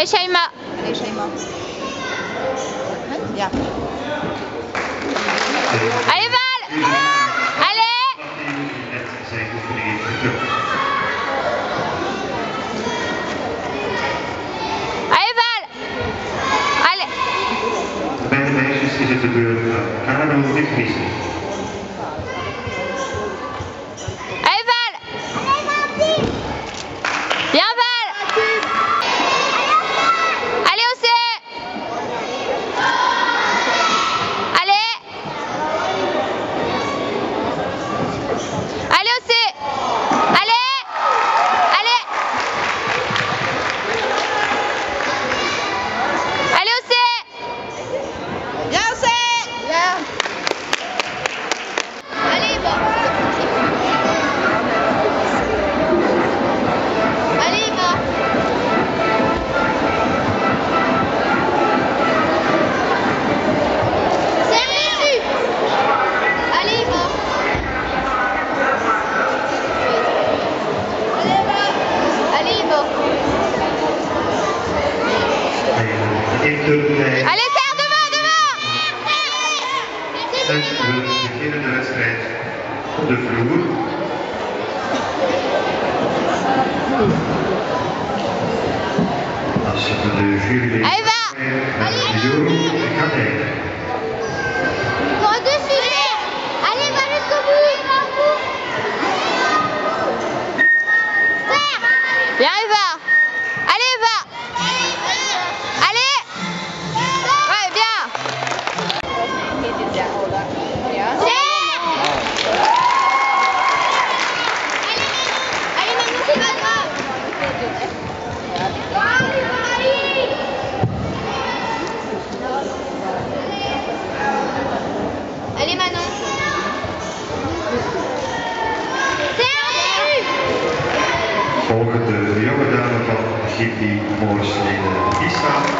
Shaima. Allez, Shaima. Bien. Allez, Val. Allez. Allez, Val. Allez. Bij de meisjes is het de beurt van Kano de Vries. Allez, Val. Bien, Val. Allez, Océ. Allez. Allez, Océ. Allez. Allez. Allez, Océ. Bien, Océ. Bien. Allez, Eva. Allez, Eva. C'est reçu. Allez, Eva. Allez, Eva. Allez, Serre, devant, devant. We beginnen de wedstrijd op de vloer. Als de juryleden Allez, va. gaat even. Encore dessus. Allez, va jusqu'au bout. Serre. Bien, Eva. Allez, Eva. Allez. Ouais, bien. Allez, Manon, c'est pas grave. Allez, Manon. Volgen de jonge dame van GP Moors in Isra.